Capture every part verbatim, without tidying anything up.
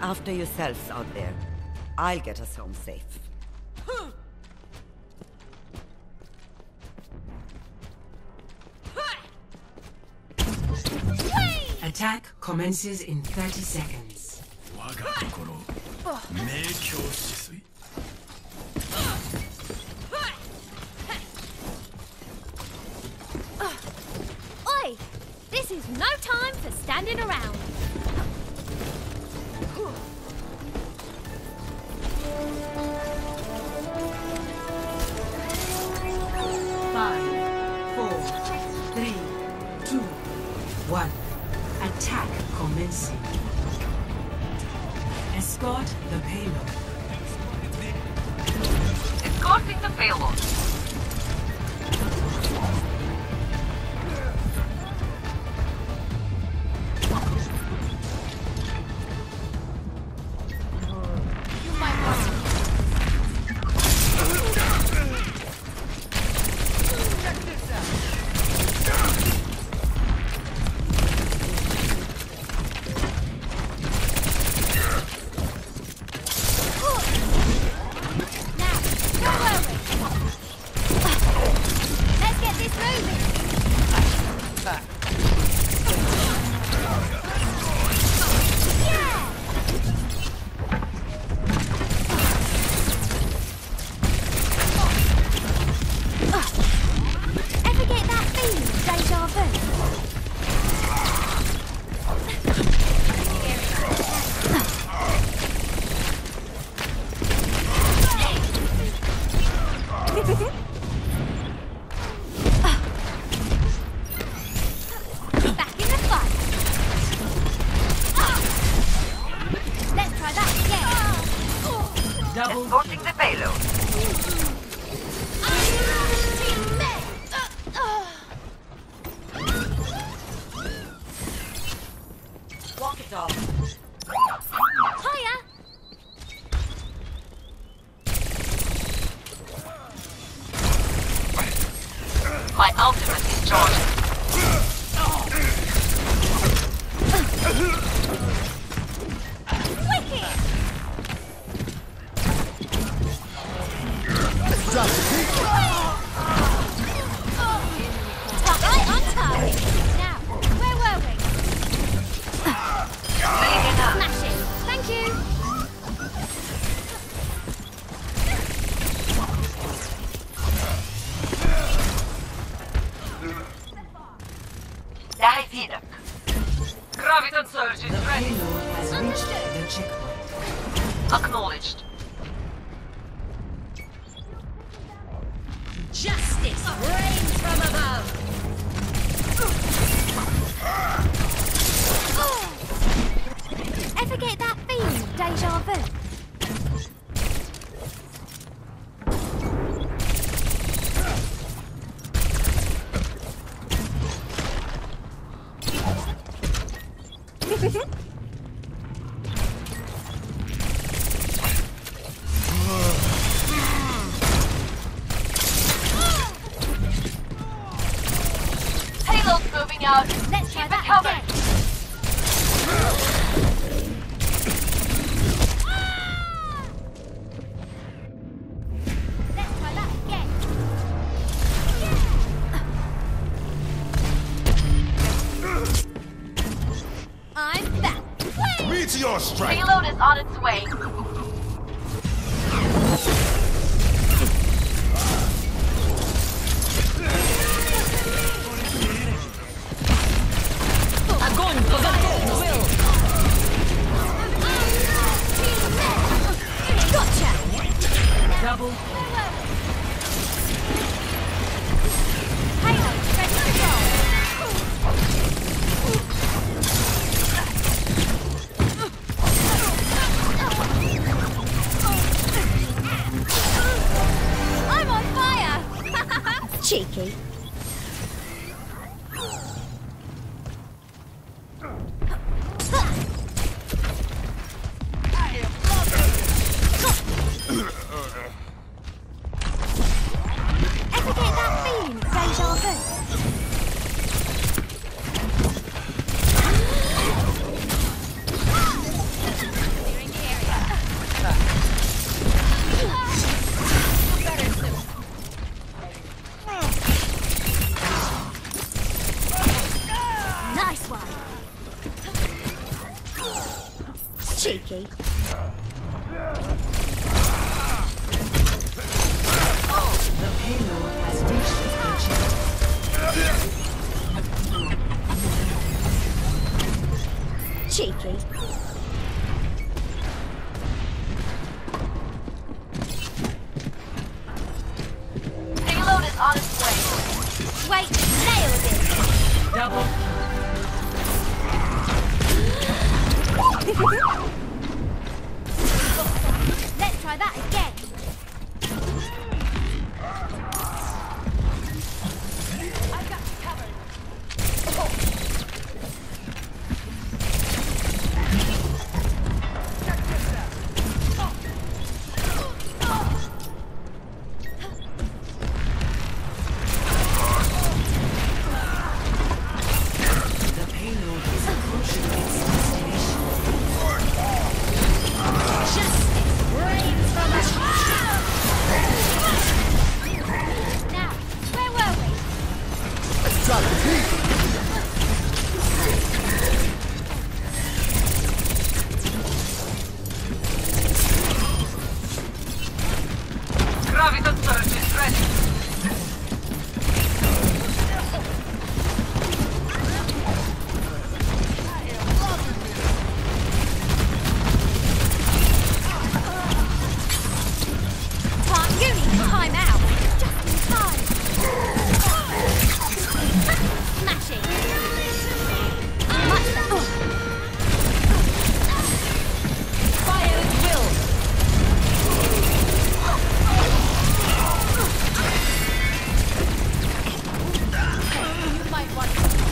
after yourselves out there. I'll get us home safe. Attack commences in thirty seconds. Oi! This is no time for standing around. Five, four, three, two, one. Attack commencing. Escort the payload. Escorting the payload. Escorting the payload. Walk it off. Hiya! My ultimate is charged. Graviton surge is ready. Payload has reached the checkpoint. Acknowledged. Justice reigns from above! Ever get that feeling, deja vu? Payload's moving out. Let's try Keep it that covered. again. Let's try that again. I'm back. Meteor strike! Payload is on its way. Огонь по готовности! Gotcha! Double Payload ready to go. I'm on fire! Cheeky. Ever get that feeling, deja vu? Double. Let's try that again. I've got you covered. The payload is approaching its destination. Justice reigns from us. Now, where were we? Let's drop the beat. Graviton surge is ready. Time, you need time out. Just in time. Smashing. Much better. Fire at will. Might want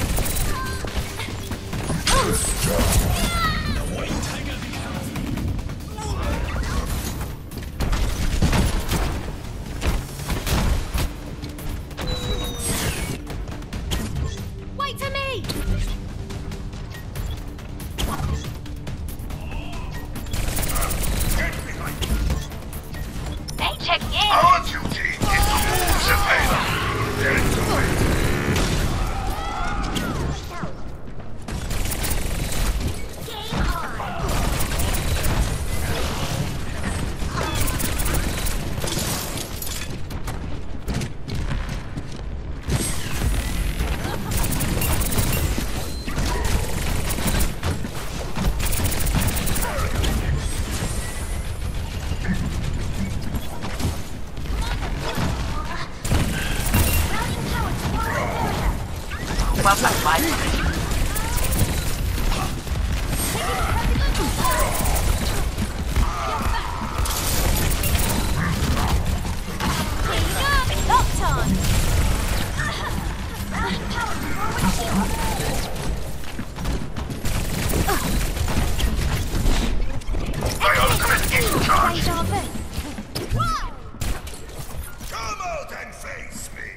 wait for me. They check in. Our duty is to move the payload. Get it to me. Well, that's fine. Here you go. Locked on. My ultimate is charged. Deja vu. Come out and face me.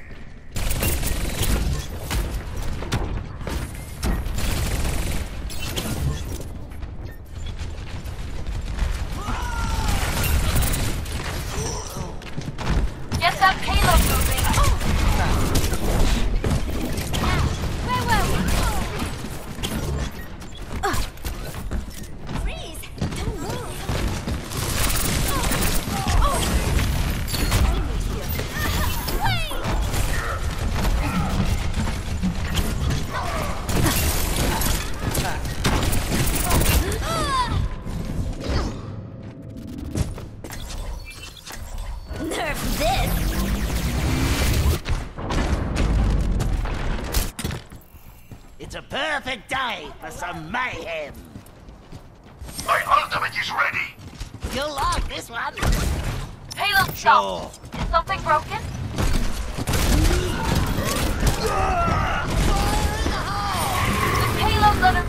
Get that payload moving. Where were we? Freeze! Don't move! Nerf this! It's a perfect day for some mayhem. My ultimate is ready. You'll like this one. Payload Sure. stopped. Is something broken? The payload's under.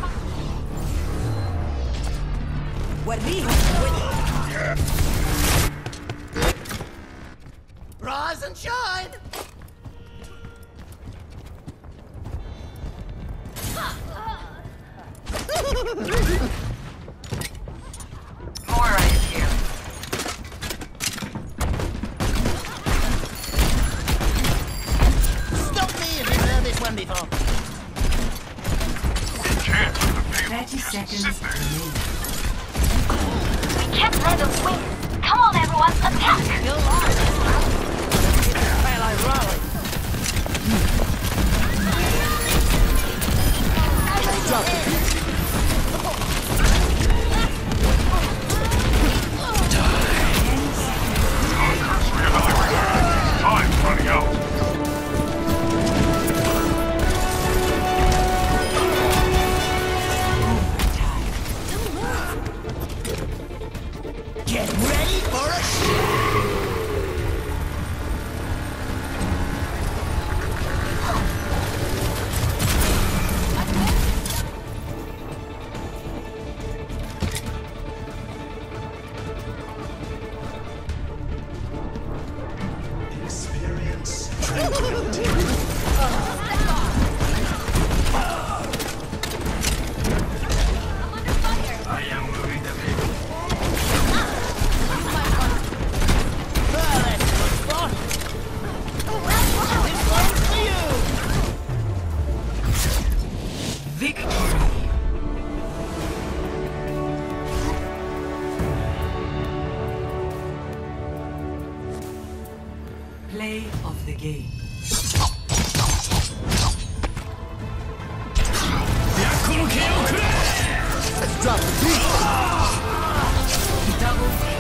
وريهم Rise and shine. Moira is here. Stop me if you've heard this one before. Can't let the payload Thirty just seconds sit there. remaining. We can't let them win. Come on, everyone, attack! You'll like this one. Payload rolling. Drop it. Time's running out. Play of the game. Let's drop the beat. Double